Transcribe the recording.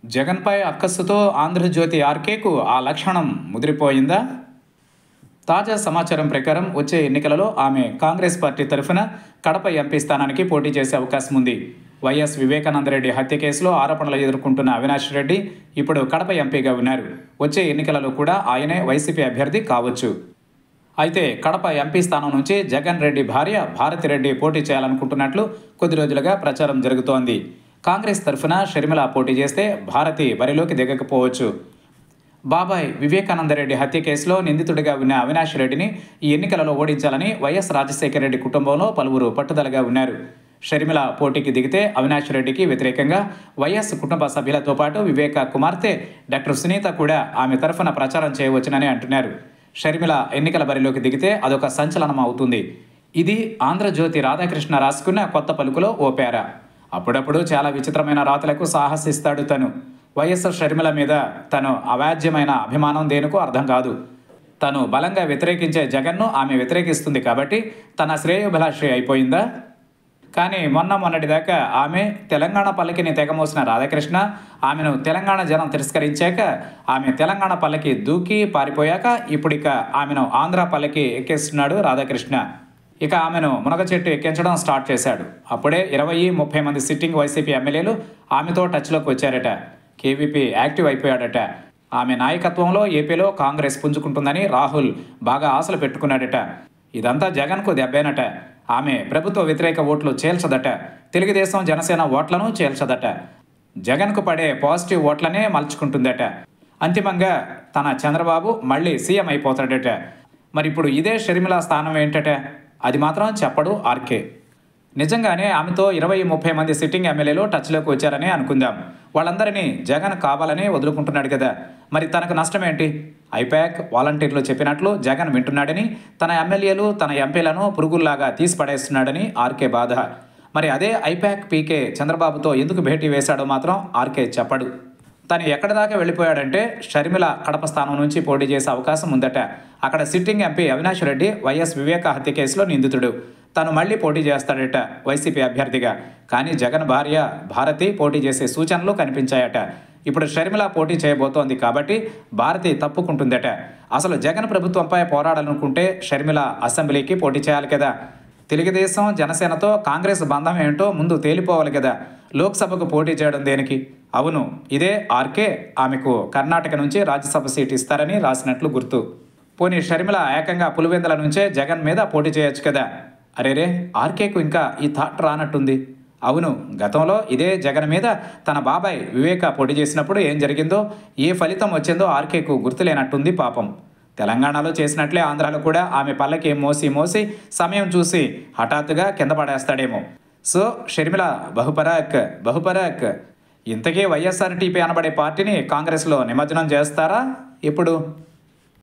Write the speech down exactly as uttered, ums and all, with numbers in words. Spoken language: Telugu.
జగన్పై అక్కస్సుతో ఆంధ్రజ్యోతి ఆర్కేకు ఆ లక్షణం ముదిరిపోయిందా? తాజా సమాచారం ప్రకారం వచ్చే ఎన్నికలలో ఆమె కాంగ్రెస్ పార్టీ తరఫున కడప ఎంపీ స్థానానికి పోటీ చేసే అవకాశం ఉంది. వైఎస్ వివేకానందరెడ్డి హత్య కేసులో ఆరోపణలు ఎదుర్కొంటున్న అవినాష్ రెడ్డి ఇప్పుడు కడప ఎంపీగా ఉన్నారు. వచ్చే ఎన్నికలలో కూడా ఆయనే వైసీపీ అభ్యర్థి కావచ్చు. అయితే కడప ఎంపీ స్థానం నుంచి జగన్ రెడ్డి భార్య భారతిరెడ్డి పోటీ చేయాలనుకుంటున్నట్లు కొద్ది రోజులుగా ప్రచారం జరుగుతోంది. కాంగ్రెస్ తరఫున షర్మిల పోటీ చేస్తే భారతి బరిలోకి దిగకపోవచ్చు. బాబాయ్ వివేకానందరెడ్డి హత్య కేసులో నిందితుడిగా ఉన్న అవినాష్ రెడ్డిని ఈ ఎన్నికలలో ఓడించాలని వైఎస్ రాజశేఖర రెడ్డి కుటుంబంలో పలువురు పట్టుదలగా ఉన్నారు. షర్మిల పోటీకి దిగితే అవినాష్ రెడ్డికి వ్యతిరేకంగా వైఎస్ కుటుంబ సభ్యులతో పాటు వివేక కుమార్తె డాక్టర్ సునీత కూడా ఆమె తరఫున ప్రచారం చేయవచ్చునని అంటున్నారు. షర్మిల ఎన్నికల బరిలోకి దిగితే అదొక సంచలనం అవుతుంది. ఇది ఆంధ్రజ్యోతి రాధాకృష్ణ రాసుకున్న కొత్త పలుకులో ఓ పేర. అప్పుడప్పుడు చాలా విచిత్రమైన రాతలకు సాహసిస్తాడు తను. వైఎస్ షర్మిల మీద తను అవాజ్యమైన అభిమానం దేనికో అర్థం కాదు. తను బలంగా వ్యతిరేకించే జగన్ను ఆమె వ్యతిరేకిస్తుంది కాబట్టి తన శ్రేయోభిలాషి అయిపోయిందా? కానీ మొన్న మొన్నటిదాకా ఆమె తెలంగాణ పల్లకిని తెగమోసిన రాధాకృష్ణ ఆమెను తెలంగాణ జనం తిరస్కరించాక ఆమె తెలంగాణ పల్లకి దూకి పారిపోయాక ఇప్పుడిక ఆమెను ఆంధ్ర పల్లకి ఎక్కిస్తున్నాడు రాధాకృష్ణ. ఇక ఆమెను మునగ చెట్టు ఎక్కించడం స్టార్ట్ చేశాడు. అప్పుడే ఇరవై ముప్పై మంది సిట్టింగ్ వైసీపీ ఎమ్మెల్యేలు ఆమెతో టచ్లోకి వచ్చారట. కేవీపీ యాక్టివ్ అయిపోయాడట. ఆమె నాయకత్వంలో ఏపీలో కాంగ్రెస్ పుంజుకుంటుందని రాహుల్ బాగా ఆశలు పెట్టుకున్నాడట. ఇదంతా జగన్కు దెబ్బేనట. ఆమె ప్రభుత్వ వ్యతిరేక ఓట్లు చేల్చదట. తెలుగుదేశం జనసేన ఓట్లను చేల్చదట. జగన్కు పడే పాజిటివ్ ఓట్లనే మలుచుకుంటుందట. అంతిమంగా తన చంద్రబాబు మళ్ళీ సీఎం అయిపోతాడట. మరి ఇప్పుడు ఇదే షర్మిల స్థానం ఏంటట? అది మాత్రం చెప్పడు ఆర్కే. నిజంగానే ఆమెతో ఇరవై ముప్పై మంది సిట్టింగ్ ఎమ్మెల్యేలు టచ్లోకి వచ్చారని అనుకుందాం. వాళ్ళందరినీ జగన్ కావాలని వదులుకుంటున్నాడు కదా. మరి తనకు నష్టం ఏంటి? ఐపాక్ వాలంటీర్లు చెప్పినట్లు జగన్ వింటున్నాడని, తన ఎమ్మెల్యేలు తన ఎంపీలను పురుగుల్లాగా తీసి పడేస్తున్నాడని ఆర్కే బాధ. మరి అదే ఐపాక్ పీకే చంద్రబాబుతో ఎందుకు భేటీ వేశాడో మాత్రం ఆర్కే చెప్పడు. తను ఎక్కడి దాకా వెళ్ళిపోయాడంటే షర్మిల కడప స్థానం నుంచి పోటీ చేసే అవకాశం ఉందట. అక్కడ సిట్టింగ్ ఎంపీ అవినాష్ రెడ్డి వైఎస్ వివేక హత్య కేసులో నిందితుడు. తను మళ్ళీ పోటీ చేస్తాడట వైసీపీ అభ్యర్థిగా. కానీ జగన్ భార్య భారతి పోటీ చేసే సూచనలు కనిపించాయట. ఇప్పుడు షర్మిల పోటీ చేయబోతోంది కాబట్టి భారతి తప్పుకుంటుందట. అసలు జగన్ ప్రభుత్వంపై పోరాడాలనుకుంటే షర్మిల అసెంబ్లీకి పోటీ చేయాలి కదా. తెలుగుదేశం జనసేనతో కాంగ్రెస్ బంధం ఏంటో ముందు తేలిపోవాలి కదా. లోక్సభకు పోటీ చేయడం దేనికి? అవును, ఇదే ఆర్కే ఆమెకు కర్ణాటక నుంచి రాజ్యసభ సీట్ ఇస్తారని రాసినట్లు గుర్తు. పోనీ షర్మిల ఏకంగా పులివెందుల నుంచే జగన్ మీద పోటీ చేయొచ్చు కదా. అరేరే, ఆర్కేకు ఇంకా ఈ థాట్ రానట్టుంది. అవును, గతంలో ఇదే జగన్ మీద తన బాబాయ్ వివేక పోటీ చేసినప్పుడు ఏం జరిగిందో, ఏ ఫలితం వచ్చిందో ఆర్కేకు గుర్తులేనట్టుంది పాపం. తెలంగాణలో చేసినట్లే ఆంధ్రాలో కూడా ఆమె పల్లకి మోసి మోసి సమయం చూసి హఠాత్తుగా కింద పడేస్తాడేమో. సో షర్మిల బహుపరాక్ బహుపరాక్. ఇంతకీ వైఎస్ఆర్టీపీ అనబడే పార్టీని కాంగ్రెస్లో నిమజ్జనం చేస్తారా ఇప్పుడు?